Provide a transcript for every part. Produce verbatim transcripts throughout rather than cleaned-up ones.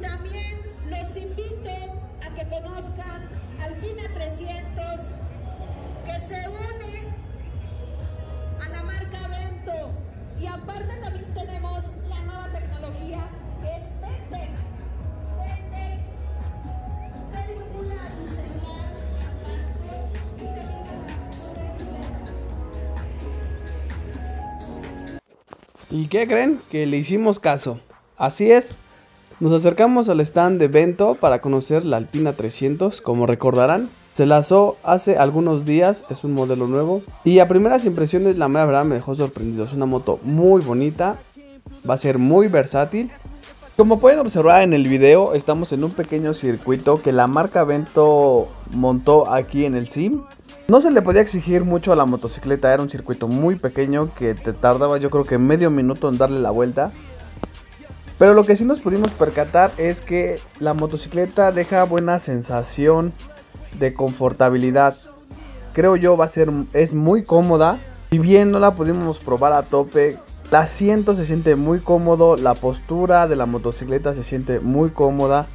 también los invito a que conozcan Alpina trescientos, que se une a la marca Vento. Y aparte también tenemos la nueva tecnología que es Ventec. Ventec se vincula a tu celular, a casco y te brinda la motocicleta. ¿Y qué creen? Que le hicimos caso. Así es, nos acercamos al stand de Vento para conocer la Alpina trescientos, como recordarán. Se lanzó hace algunos días, es un modelo nuevo y a primeras impresiones la mera verdad me dejó sorprendido. Es una moto muy bonita, va a ser muy versátil. Como pueden observar en el video, estamos en un pequeño circuito que la marca Vento montó aquí en el S I M. No se le podía exigir mucho a la motocicleta, era un circuito muy pequeño que te tardaba yo creo que medio minuto en darle la vuelta. Pero lo que sí nos pudimos percatar es que la motocicleta deja buena sensación de confortabilidad. Creo yo va a ser, es muy cómoda. Si bien no la pudimos probar a tope, el asiento se siente muy cómodo, la postura de la motocicleta se siente muy cómoda.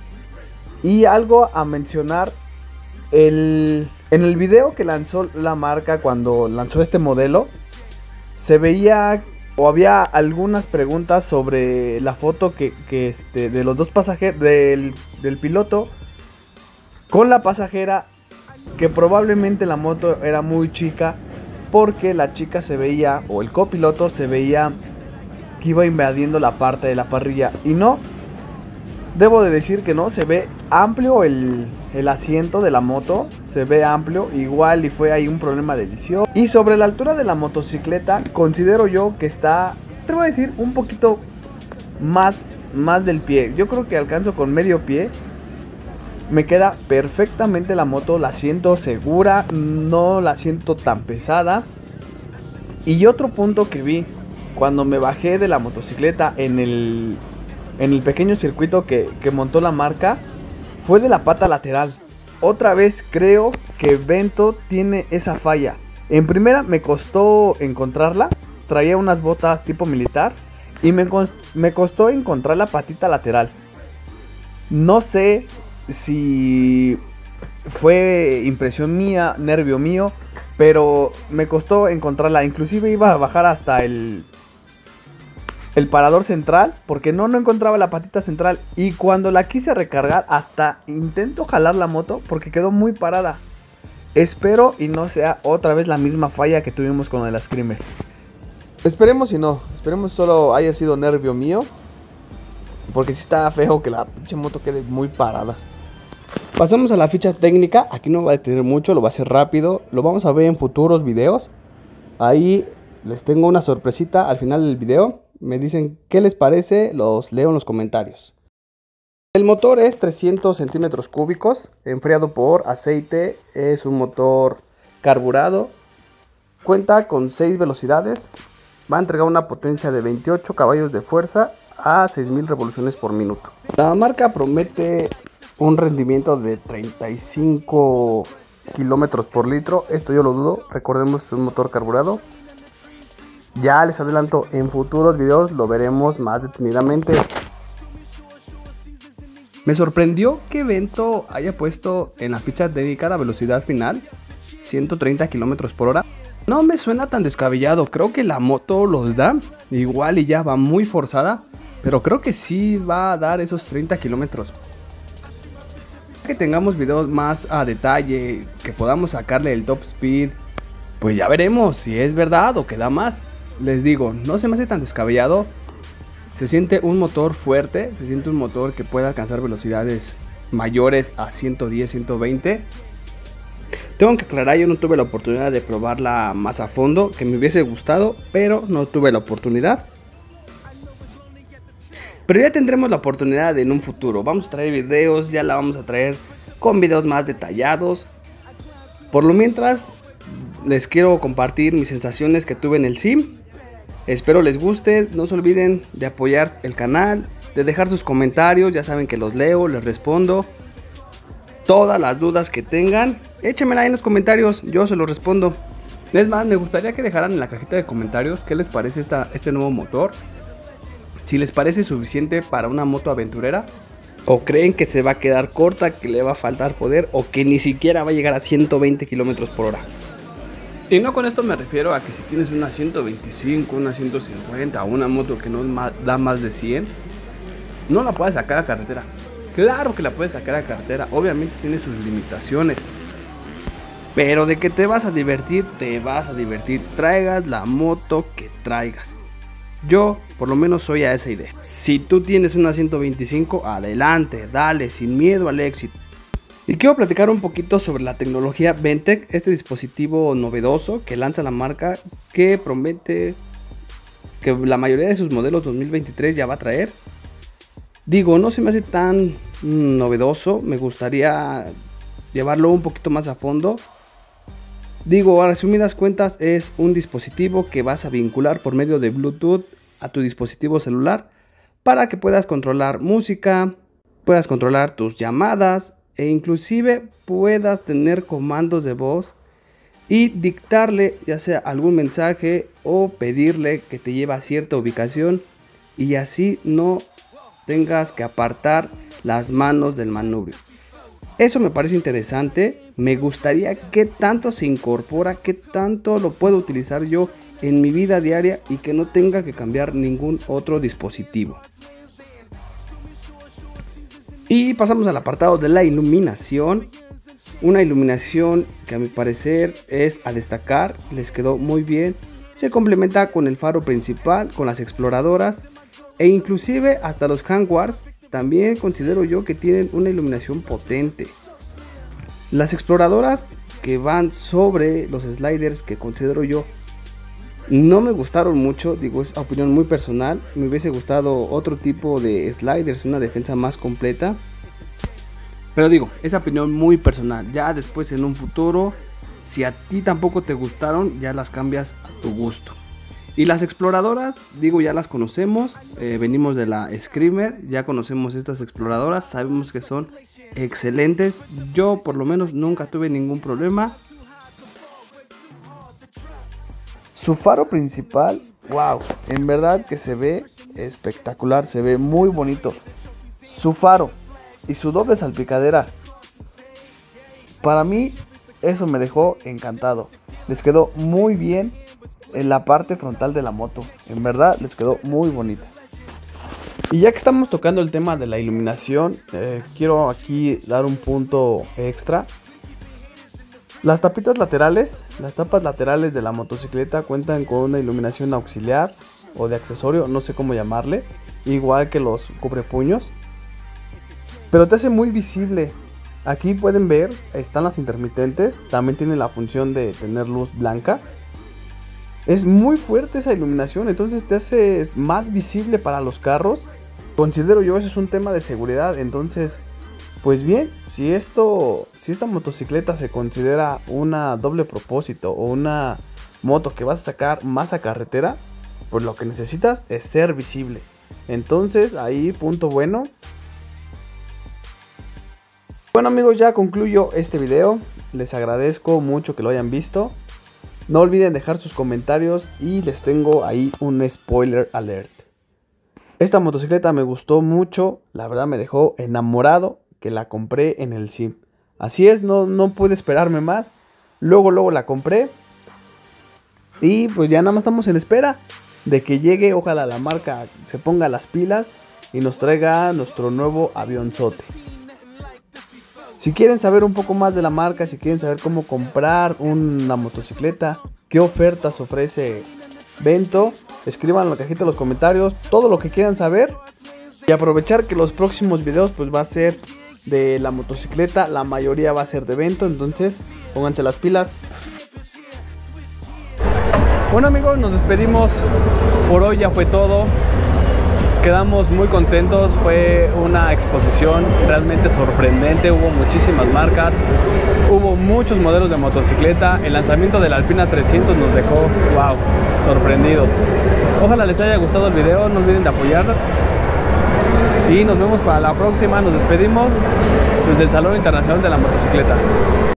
Y algo a mencionar, el, en el video que lanzó la marca cuando lanzó este modelo, se veía o había algunas preguntas sobre la foto que, que este, de los dos pasajeros, del, del piloto con la pasajera, que probablemente la moto era muy chica porque la chica se veía, o el copiloto se veía que iba invadiendo la parte de la parrilla, y no, debo de decir que no, se ve amplio el, el asiento de la moto, se ve amplio, igual y fue ahí un problema de edición. Y sobre la altura de la motocicleta, considero yo que está, te voy a decir, un poquito más, más del pie, yo creo que alcanzo con medio pie. Me queda perfectamente la moto, la siento segura, no la siento tan pesada. Y otro punto que vi cuando me bajé de la motocicleta en el, en el pequeño circuito que, que montó la marca, fue de la pata lateral. Otra vez creo que Vento tiene esa falla. En primera me costó encontrarla, traía unas botas tipo militar y me, me costó encontrar la patita lateral. No sé si fue impresión mía, nervio mío, pero me costó encontrarla. Inclusive iba a bajar hasta el el parador central porque no, no encontraba la patita central. Y cuando la quise recargar, hasta intento jalar la moto porque quedó muy parada. Espero y no sea otra vez la misma falla que tuvimos con el Screamer. Esperemos y no, esperemos solo haya sido nervio mío, porque si está feo que la pinche moto quede muy parada. Pasamos a la ficha técnica. Aquí no va a detener mucho, lo va a hacer rápido. Lo vamos a ver en futuros videos. Ahí les tengo una sorpresita al final del video. Me dicen qué les parece, los leo en los comentarios. El motor es trescientos centímetros cúbicos, enfriado por aceite. Es un motor carburado. Cuenta con seis velocidades. Va a entregar una potencia de veintiocho caballos de fuerza a seis mil revoluciones por minuto. La marca promete un rendimiento de treinta y cinco kilómetros por litro. Esto yo lo dudo. Recordemos, es un motor carburado. Ya les adelanto, en futuros videos lo veremos más detenidamente. Me sorprendió que Vento haya puesto en la ficha dedicada velocidad final ciento treinta kilómetros por hora. No me suena tan descabellado, creo que la moto los da. Igual y ya va muy forzada, pero creo que sí va a dar esos treinta kilómetros. Que tengamos videos más a detalle, que podamos sacarle el top speed, pues ya veremos si es verdad o que da más. Les digo, no se me hace tan descabellado. Se siente un motor fuerte, se siente un motor que puede alcanzar velocidades mayores a ciento diez, ciento veinte. Tengo que aclarar, yo no tuve la oportunidad de probarla más a fondo, que me hubiese gustado, pero no tuve la oportunidad. Pero ya tendremos la oportunidad en un futuro. Vamos a traer videos, ya la vamos a traer con videos más detallados. Por lo mientras, les quiero compartir mis sensaciones que tuve en el S I M. Espero les guste, no se olviden de apoyar el canal, de dejar sus comentarios, ya saben que los leo, les respondo. Todas las dudas que tengan, échenmela ahí en los comentarios, yo se los respondo. Es más, me gustaría que dejaran en la cajita de comentarios qué les parece esta, este nuevo motor. Si les parece suficiente para una moto aventurera, o creen que se va a quedar corta, que le va a faltar poder o que ni siquiera va a llegar a ciento veinte kilómetros por hora. Y no con esto me refiero a que si tienes una ciento veinticinco, una ciento cincuenta, una moto que no da más de cien, no la puedes sacar a carretera. Claro que la puedes sacar a carretera, obviamente tiene sus limitaciones, pero de que te vas a divertir, te vas a divertir, traigas la moto que traigas. Yo por lo menos soy a esa idea. Si tú tienes una ciento veinticinco, adelante, dale, sin miedo al éxito. Y quiero platicar un poquito sobre la tecnología Ventec, este dispositivo novedoso que lanza la marca, que promete que la mayoría de sus modelos dos mil veintitrés ya va a traer. Digo, no se me hace tan novedoso, me gustaría llevarlo un poquito más a fondo. Digo, a resumidas cuentas, es un dispositivo que vas a vincular por medio de Bluetooth a tu dispositivo celular para que puedas controlar música, puedas controlar tus llamadas e inclusive puedas tener comandos de voz y dictarle ya sea algún mensaje o pedirle que te lleve a cierta ubicación y así no tengas que apartar las manos del manubrio. Eso me parece interesante, me gustaría que tanto se incorpora, que tanto lo puedo utilizar yo en mi vida diaria y que no tenga que cambiar ningún otro dispositivo. Y pasamos al apartado de la iluminación. Una iluminación que a mi parecer es a destacar, les quedó muy bien. Se complementa con el faro principal, con las exploradoras e inclusive hasta los handguards. También considero yo que tienen una iluminación potente. Las exploradoras que van sobre los sliders, que considero yo no me gustaron mucho, digo, es opinión muy personal. Me hubiese gustado otro tipo de sliders, una defensa más completa. Pero digo, es opinión muy personal. Ya después en un futuro, si a ti tampoco te gustaron, ya las cambias a tu gusto. Y las exploradoras, digo, ya las conocemos, eh, venimos de la Screamer, ya conocemos estas exploradoras, sabemos que son excelentes. Yo por lo menos nunca tuve ningún problema. Su faro principal, wow, en verdad que se ve espectacular, se ve muy bonito. Su faro y su doble salpicadera, para mí eso me dejó encantado. Les quedó muy bien en la parte frontal de la moto, en verdad les quedó muy bonita. Y ya que estamos tocando el tema de la iluminación, eh, quiero aquí dar un punto extra. Las tapitas laterales, las tapas laterales de la motocicleta cuentan con una iluminación auxiliar o de accesorio, no sé cómo llamarle, igual que los cubrepuños, pero te hace muy visible. Aquí pueden ver, están las intermitentes, también tiene la función de tener luz blanca. Es muy fuerte esa iluminación, entonces te hace más visible para los carros. Considero yo eso es un tema de seguridad. Entonces, pues bien, si esto, si esta motocicleta se considera una doble propósito o una moto que vas a sacar más a carretera, pues lo que necesitas es ser visible. Entonces ahí punto bueno. Bueno amigos, ya concluyo este video. Les agradezco mucho que lo hayan visto. No olviden dejar sus comentarios y les tengo ahí un spoiler alert. Esta motocicleta me gustó mucho, la verdad me dejó enamorado, que la compré en el S I M. Así es, no, no pude esperarme más. Luego, luego la compré. Y pues ya nada más estamos en espera de que llegue. Ojalá la marca se ponga las pilas y nos traiga nuestro nuevo avionzote. Si quieren saber un poco más de la marca, si quieren saber cómo comprar una motocicleta, qué ofertas ofrece Vento, escriban en la cajita de los comentarios todo lo que quieran saber. Y aprovechar que los próximos videos pues va a ser de la motocicleta, la mayoría va a ser de Vento, entonces pónganse las pilas. Bueno amigos, nos despedimos, por hoy ya fue todo. Quedamos muy contentos, fue una exposición realmente sorprendente, hubo muchísimas marcas, hubo muchos modelos de motocicleta. El lanzamiento del Alpina trescientos nos dejó, wow, sorprendidos. Ojalá les haya gustado el video, no olviden de apoyarnos y nos vemos para la próxima. Nos despedimos desde el Salón Internacional de la Motocicleta.